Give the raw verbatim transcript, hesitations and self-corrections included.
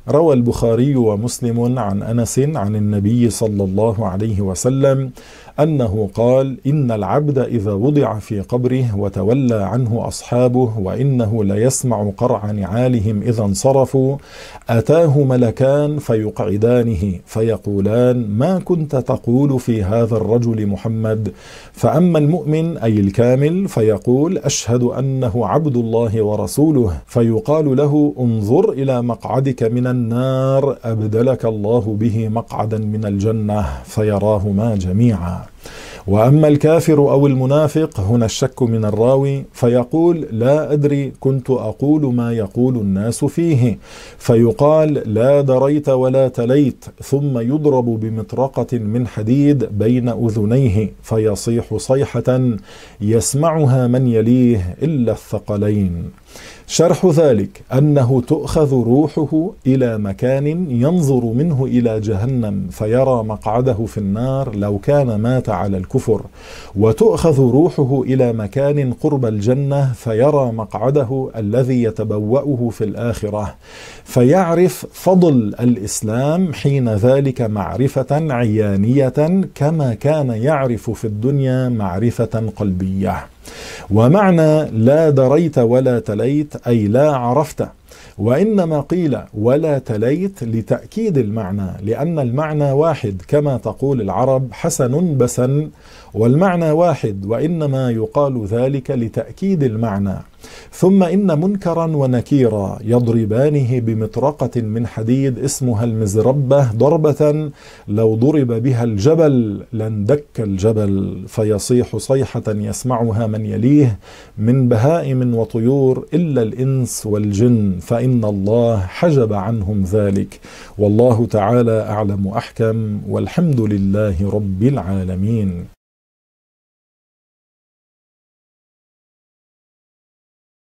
روى البخاري ومسلم عن أنس عن النبي صلى الله عليه وسلم أنه قال: إن العبد إذا وضع في قبره وتولى عنه أصحابه وإنه ليسمع قرع نعالهم إذا انصرفوا أتاه ملكان فيقعدانه فيقولان: ما كنت تقول في هذا الرجل محمد؟ فأما المؤمن أي الكامل فيقول: أشهد أنه عبد الله ورسوله، فيقال له: انظر إلى مقعدك من النار أبدلك الله به مقعدا من الجنة، فيراهما جميعا. وأما الكافر أو المنافق، هنا الشك من الراوي، فيقول: لا أدري، كنت أقول ما يقول الناس فيه، فيقال: لا دريت ولا تليت، ثم يضرب بمطرقة من حديد بين أذنيه فيصيح صيحة يسمعها من يليه إلا الثقلين. شرح ذلك أنه تؤخذ روحه إلى مكان ينظر منه إلى جهنم فيرى مقعده في النار لو كان مات على الكفر، وتؤخذ روحه إلى مكان قرب الجنة فيرى مقعده الذي يتبوأه في الآخرة، فيعرف فضل الإسلام حين ذلك معرفة عيانية كما كان يعرف في الدنيا معرفة قلبية. ومعنى لا دريت ولا تليت أي لا عرفت، وإنما قيل ولا تليت لتأكيد المعنى، لأن المعنى واحد كما تقول العرب: حسن بسن، والمعنى واحد، وإنما يقال ذلك لتأكيد المعنى. ثم إن منكرا ونكيرا يضربانه بمطرقة من حديد اسمها المزربة ضربة لو ضرب بها الجبل لاندك الجبل، فيصيح صيحة يسمعها من يليه من بهائم وطيور إلا الإنس والجن، فإن الله حجب عنهم ذلك. والله تعالى أعلم أحكم، والحمد لله رب العالمين.